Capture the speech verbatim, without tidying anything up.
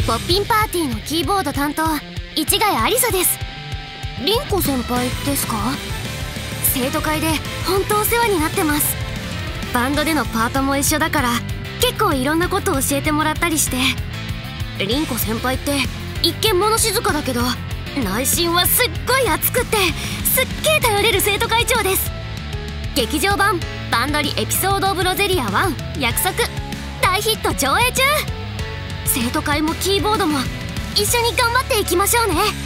ポッピンパーティーのキーボード担当市ヶ谷ありさです。凛子先輩ですか？生徒会で本当お世話になってます。バンドでのパートも一緒だから結構いろんなことを教えてもらったりして。凛子先輩って一見物静かだけど内心はすっごい熱くってすっげえ頼れる生徒会長です。劇場版「バンドリエピソード・オブ・ロゼリアワン約束」大ヒット上映中。生徒会もキーボードも一緒に頑張っていきましょうね。